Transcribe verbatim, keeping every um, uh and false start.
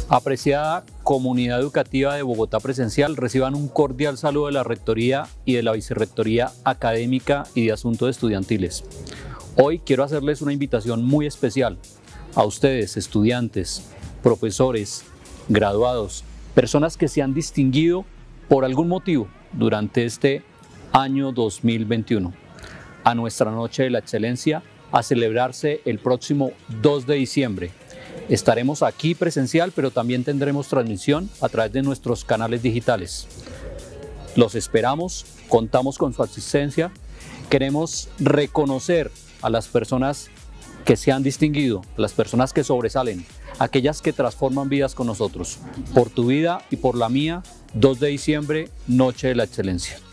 Apreciada comunidad educativa de Bogotá Presencial, reciban un cordial saludo de la Rectoría y de la Vicerrectoría Académica y de Asuntos Estudiantiles. Hoy quiero hacerles una invitación muy especial a ustedes, estudiantes, profesores, graduados, personas que se han distinguido por algún motivo durante este año dos mil veintiuno, a nuestra Noche de la Excelencia, a celebrarse el próximo dos de diciembre. Estaremos aquí presencial, pero también tendremos transmisión a través de nuestros canales digitales. Los esperamos, contamos con su asistencia. Queremos reconocer a las personas que se han distinguido, a las personas que sobresalen, aquellas que transforman vidas con nosotros. Por tu vida y por la mía, dos de diciembre, Noche de la Excelencia.